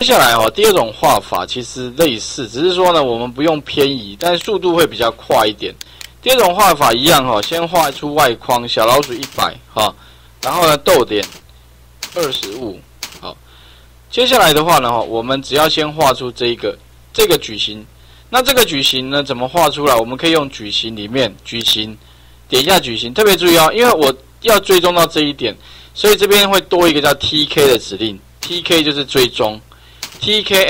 接下来哦，第二种画法其实类似，只是说呢，我们不用偏移，但是速度会比较快一点。第二种画法一样哈，先画出外框，小老鼠100哈，然后呢逗点25好。接下来的话呢，我们只要先画出这个矩形。那这个矩形呢，怎么画出来？我们可以用矩形里面矩形，点一下矩形，特别注意哦，因为我要追踪到这一点，所以这边会多一个叫 TK 的指令 ，TK 就是追踪。TK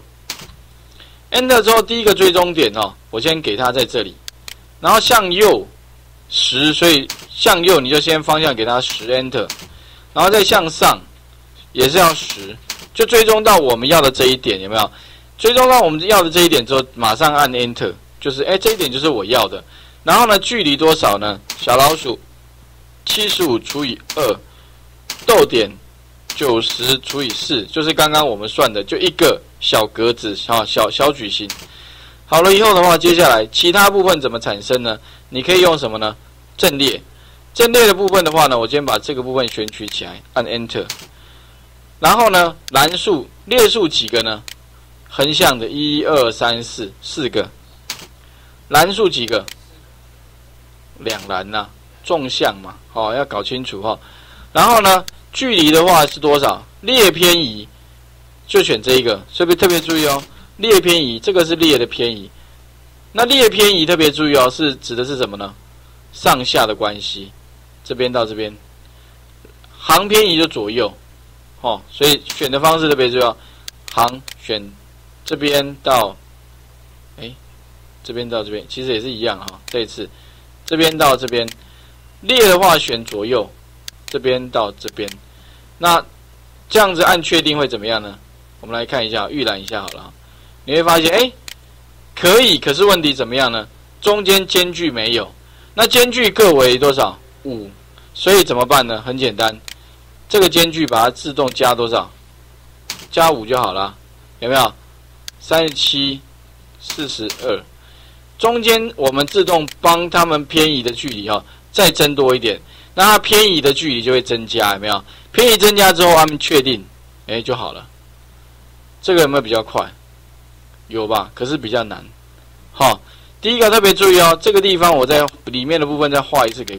Enter 之后，第一个追踪点哦，我先给它在这里，然后向右10，所以向右你就先方向给它10 Enter， 然后再向上也是要10，就追踪到我们要的这一点，有没有？追踪到我们要的这一点之后，马上按 Enter， 就是这一点就是我要的。然后呢，距离多少呢？小老鼠75除以2，逗点90除以4，就是刚刚我们算的，就一个小格子，小矩形。好了以后的话，接下来其他部分怎么产生呢？你可以用什么呢？阵列。阵列的部分的话呢，我先把这个部分选取起来，按 Enter。然后呢，栏数列数几个呢？横向的1、2、3、4个。栏数几个？2栏呐，纵向嘛，要搞清楚哈。然后呢？距离的话是多少？列偏移就选这一个，所以特别注意哦。列偏移，这个是列的偏移。那列偏移特别注意哦，是指的是什么呢？上下的关系，这边到这边。行偏移就左右，所以选的方式特别重要。行选这边到，这边到这边，其实也是一样哈。这一次这边到这边，列的话选左右。这边到这边，那这样子按确定会怎么样呢？我们来看一下，预览一下好了。你会发现，可以，可是问题怎么样呢？中间间距没有，那间距各为多少？5，所以怎么办呢？很简单，这个间距把它自动加多少？加5就好了，有没有？37、42，中间我们自动帮他们偏移的距离再增多一点。那它偏移的距离就会增加，有没有？偏移增加之后，按确定，就好了。这个有没有比较快？有吧？可是比较难。第一个特别注意哦，这个地方我在里面的部分再画一次给